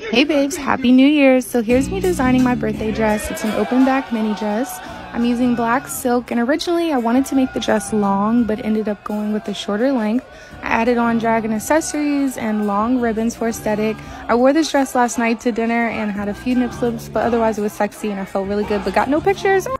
Hey babes, happy new year. So here's me designing my birthday dress. It's an open back mini dress. I'm using black silk, and originally I wanted to make the dress long but ended up going with a shorter length. I added on dragon accessories and long ribbons for aesthetic. I wore this dress last night to dinner and had a few nip slips, but otherwise it was sexy and I felt really good, but got no pictures.